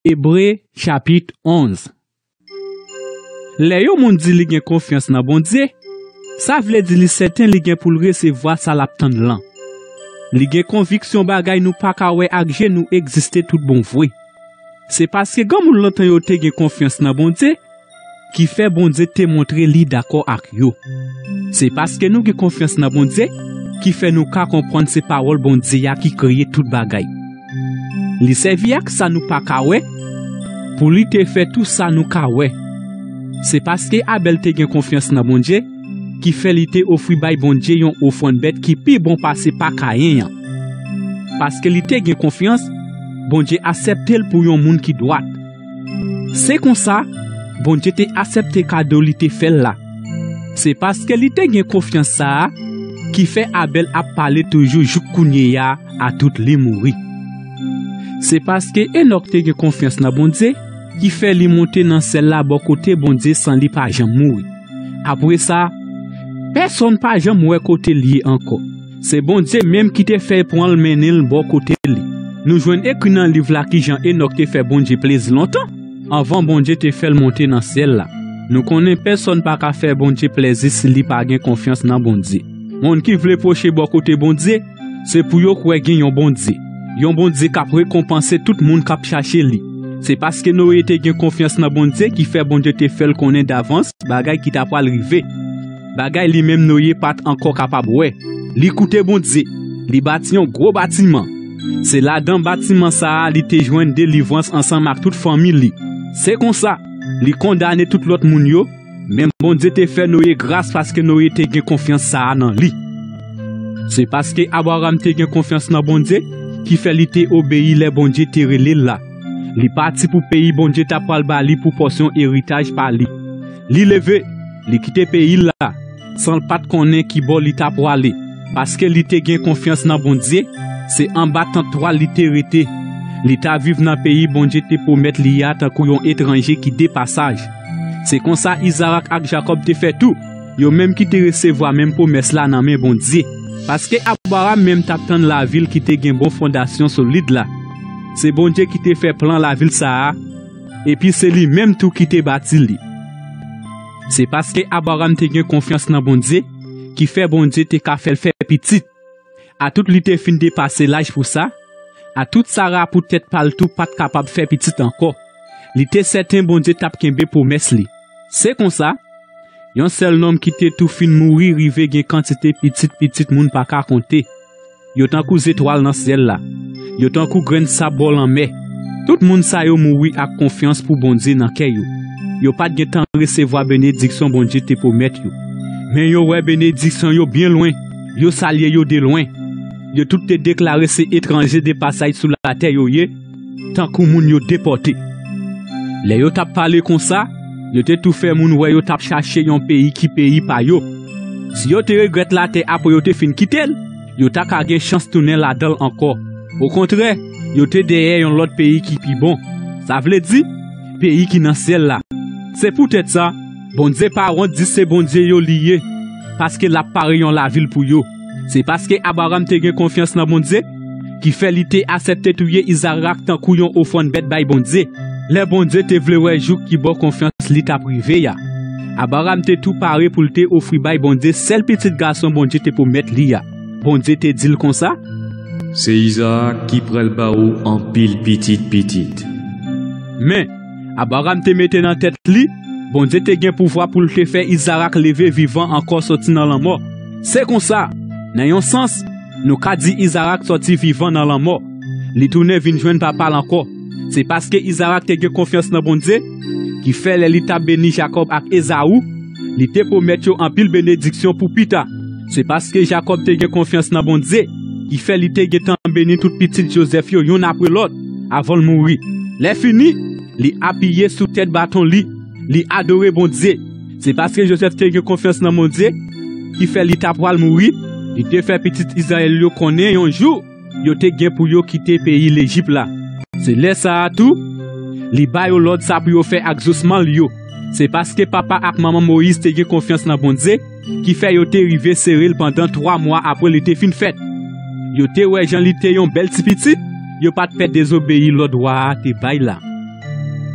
Hébreu chapitre 11. Les yo moun di li gen confiance nan bon Dieu, ça vle di li certain li gen pou recevoir ça l'aptend lan. Li gen conviction bagay nou pa ka wè ak nou existe tout bon vrai. C'est parce que gam moun lantan yo te gen confiance nan bon Dieu qui fait bon Dieu te montre li d'accord ak yo. C'est parce que nous gen confiance nan bon Dieu qui fait nous ka comprendre ces paroles bon Dieu ya qui créé tout bagay. Li servi ak ça nous pa ka wè pour lui te fait tout ça nous ka wè. C'est parce que Abel te gen confiance nan bon Dieu qui fait li te offri bay bon Dieu yon offrande bête qui pi bon passe pa Caïn. Parce que li te gen confiance, bon Dieu accepte l pour yon moun qui droit. C'est comme ça, bon Dieu te accepte cadeau li te fait là. C'est parce que li te gen confiance ça qui fait Abel a parler toujours jou kounye ya à tout li mouri. C'est parce que Enoch te gen confiance nan bon Dieu qui fait li monter dans celle-là bon côté bon Dieu sans li pas jamais mourir. Après ça, personne pas jamais mourir côté lié encore. C'est bon Dieu même qui te fait pour le mener le bon côté li. Nous joignons écrit dans le livre là qui Jean Enoch te fait bon Dieu plaisir longtemps avant bon Dieu te fait le monter dans celle-là. Nous connaissons personne pas ka faire bon Dieu plaisir si li pas gen confiance dans bon Dieu. Monde qui veut procher bon côté bon Dieu, c'est pour yo kwe gen yon bon Dieu. Yon bon Dieu k'ap récompenser tout le monde k'ap chercher li. C'est parce que nous était gen confiance dans bon Dieu qui fait bon Dieu te fait le connaître d'avance, bagay qui t'a pas arrivé. Bagay li même nous y pas encore capable ouais. Li koute bon Dieu, li bâti un gros bâtiment. C'est là dans bâtiment ça li te joindre délivrance ensemble avec toute famille li. C'est comme ça, li condamner tout l'autre moun yo, même bon Dieu te fait nous y grâce parce que nous était gen confiance ça dans li. C'est parce que Abraham te gen confiance dans bon Dieu qui fait li te obéi les bon Dieu te relé là. Li parti pour pays bon Dieu t'a pral ba li pour portion héritage par li. Li levé, li quitte pays là sans le pas connaître qui bon li t'a pour aller parce que li te gen confiance dans bon Dieu, c'est en battant trois li te rete. Li t'a vivre dans pays bon Dieu te promettre li a tant yon étranger qui dépassage. C'est comme ça Isaac ak Jacob te fait tout. Yo même qui te recevoir même promesse là dans main bon Dieu. Parce que Abraham même t'attend la ville qui te gen bon fondation solide là. C'est bon Dieu qui te fait plan la ville ça et puis c'est lui même tout qui te bâti li. C'est parce que Abraham te gen confiance dans bon Dieu qui fait bon Dieu te ka fait petit. À tout li te fin dépasser l'âge pour ça. À tout Sarah pour tête pal tout pas capable faire petit encore. Li te certain bon Dieu tap kembe promesse li. C'est comme ça. Yon seul homme qui te tout fin mourir rive gen quantité petite moun pa ka compter. Yo tan kou étoile dans ciel là. Yo tan kou grain sabol en mer. Tout moun sa yo mouri ak confiance pour bon Dieu nan kè yo. Yo pas gen temps recevoir bénédiction bon Dieu te promettre yo. Mais yo ouais bénédiction yo bien loin. Yo salye yo de loin. Yo tout te déclaré c'est étranger de passage sous la terre yo yé. Tant kou moun yo déporté. Les yo tap parlé comme ça, yo te tout fait moun ouais yo tap chercher yon pays qui pays pa yo. Si yo te regrette la terre après yo te fin quitter, yo ta ka gen chance tourner là-dedans encore. Au contraire, yo te derrière yon l'autre pays qui pi bon. Ça veut dire pays qui dans ciel là. C'est peut-être ça. Bon Dieu parent dit c'est bon Dieu yo lié parce que la pari yon la ville pour yo. C'est parce que Abraham te gen confiance dans bon Dieu qui fait li te accepter touyer Isaac tant kou yon offrande bête bay bon Dieu. Le bon Dieu te vle wè jou qui bon confiance li ta privé ya. Abraham te tout paré pour te offrir bay bon Dieu seul petit garçon bon Dieu te pour mettre li ya. Bon Dieu te dit comme ça. C'est Isaac qui pral ba ou en pile petite. Mais Abraham te mette dans tête li, bon Dieu te gen pouvoir pour te faire Isaac lever vivant encore sorti dans la mort. C'est comme ça. Dans yon sens, nous ka dit Isaac sorti vivant dans la mort. Li tourne vinn joindre papa encore. C'est parce que Isaac te gen confiance dans bon Dieu qui fait li ta béni Jacob ak Esaou, li te promet yo en pile bénédiction pour pita. C'est parce que Jacob te gen confiance dans bon Dieu qui fait li te gen tan béni tout petit Joseph yo yon après l'autre avant de mourir. Les fini, li appuyé sous tête bâton li adoré bon Dieu. C'est parce que Joseph te gen confiance dans bon Dieu qui fait li ta pral mourir, li te fait petit Israël yo connaît un jour, yo te gen pour yo quitter pays l'Égypte là. C'est là ça tout. Li ba yo l'autre ça pour yo faire exaucement yo. C'est parce que papa ak maman Moïse te gen confiance dans bon Dieu qui fait yo te rive serré pendant 3 mois après li te fin fête. Yo te ouais Jean li te yon bel petit, yo pas te fait désobéir l'autre droit te bay là.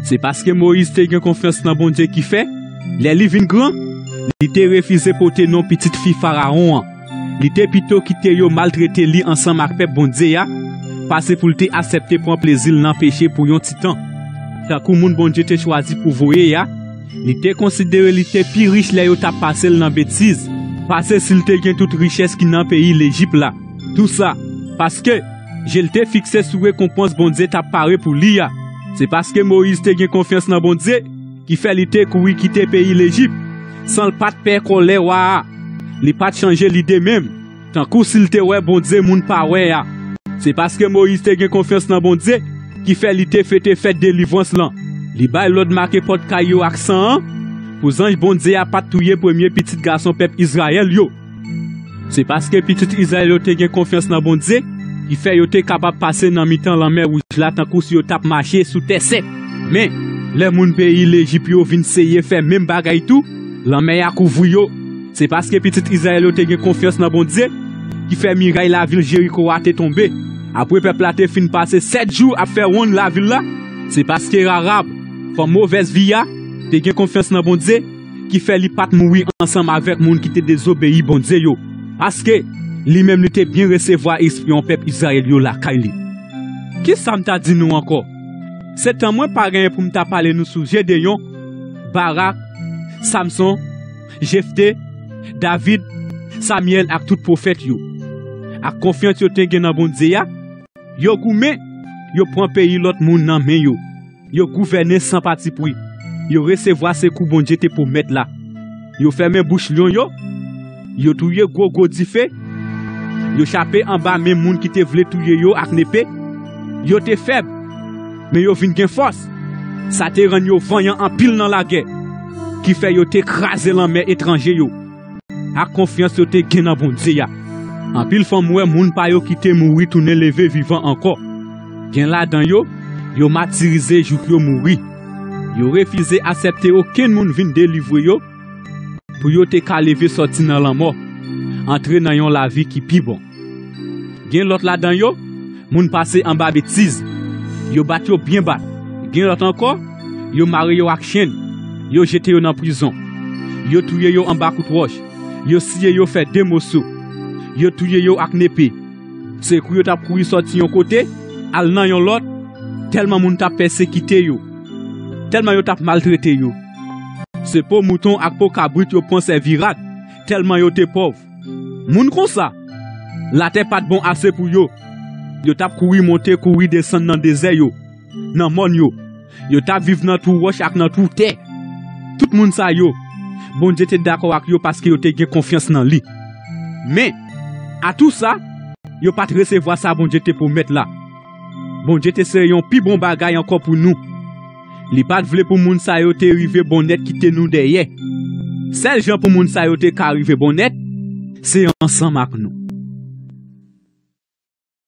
C'est parce que Moïse te gen confiance dans bon Dieu qui fait, les li vin grand, li te refusé porter non petite fille pharaon. Li te plutôt quitter yo maltraité li ensemble avec peuple bon Dieu ya, parce pour te accepter prendre plaisir dans péché pour yon titan. Tant que moun bon Dieu te choisi pour voyer ya, li te considéré li te plus riche là yo t'a passé dans bêtise, parce s'il te gen toute richesse qui dans pays l'Égypte là. Tout ça parce que je te fixé sur récompense bon Dieu t'a paré pour li ya. C'est parce que Moïse te gen confiance dans bon Dieu qui fait li te courir quitter pays l'Égypte sans le pas de père colère wa. Li pas changer l'idée même. Tant que s'il te ouais bon Dieu moun pa ouais ya. C'est parce que Moïse te gen confiance dans bon Dieu qui fait li te fête délivrance là. Li bay l'autre marqué porte caillou accent pour ange bon Dieu a pas touyer premier petit garçon peuple Israël yo. C'est parce que petit Israël yo te gen confiance dans bon Dieu qui fait yo te capable passer dans mi-temps la mer rouge là tant que si yo tap marcher sous terre sec. Mais les moun pays l'Égypte yo vinn essayer faire même bagay tout, la mer a couvri yo. C'est parce que petit Israël yo te gen confiance dans bon Dieu qui fait miraille la ville Jéricho a te tombé. Après peuple a te fin passer 7 jours à faire ronde la ville là. C'est parce que arabe pour mauvaise vie a te gen confiance dans bon Dieu qui fait li pat mourir ensemble avec moun qui te désobéi bon Dieu yo. Parce que lui-même lui te bien recevoir esprit en peuple Israël yo la kaili. Qui ça m'ta dit nous encore? C'est un moins pas rien pour m'ta parler nous sous Gédéon, Barak, Samson, Jephthé, David, Samuel ak tout prophète yo. Ak confiance yo te gen dans bon Dieu ya, yo goumé, yo prend pays l'autre moun nan men yo. Yo gouverner sans parti pris. Yo recevoir ces coups bon Dieu te pour mettre là. Yo fermer bouche lion yo. Yo touye gros di fait. Yo chapé en bas même moun qui te vle touye yo ak n'épée. Yo te faible, mais yo vinn gen force. Ça te rend yo vaillant en pile dans la guerre. Qui fait yo te craser la mer étranger yo. A confiance yo te gen dans bon Dieu ya. En pile femme ouais moun pa yo qui te mouri tourner levé vivant encore. Gen là dans yo martyrisé jou yo mouri. Yo refusé accepter aucun moun vinn délivrer yo pour yo te ka lever sorti dans la mort. Entrer dans yon la vie qui pi bon. Gen l'autre là dans yo moun passé en bas bêtise. Yo bat yo bien bat. Gen l'autre encore yo maré yo ak chien. Yo jeté yo dans prison. Yo touye yo en bas coup de roche. Yo siye yo fait deux morceaux. Yo touye yo ak n'épée. C'est kou yo t'a couru sorti yon côté, al nan yon l'autre, tellement moun t'a persécuté yo. Tellement yo t'a maltraité yo. C'est pour mouton ak pour cabrit yo prend servirade, tellement yo te pauvre. Moun kon ça, la terre pas de bon assez pour yo. Yo t'a couru monter, couru descendre dans désert yo. Nan mon yo. Yo t'a vivre dans tout roche ak dans tout terre. Tout moun sa yo. Bon Dieu te d'accord avec yo parce que yo te gen confiance dans lui. Mais à tout ça, yo pas recevoir ça bon Dieu te pour mettre là. Bon Dieu te c'est yon pi bon bagay encore pour nous. Li pas vle pour moun sa yo te rive bonnet qui te nous derrière. Seul gens pour moun sa yo te ka rive bonnet, c'est ensemble avec nous.